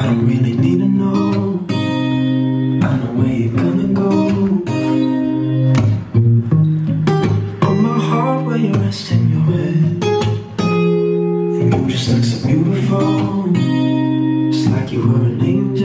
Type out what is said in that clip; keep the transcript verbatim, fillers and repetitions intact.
I don't really need to know. I know where you're gonna go. Put my heart where you're resting your head, and you just look so beautiful. It's like you were an angel.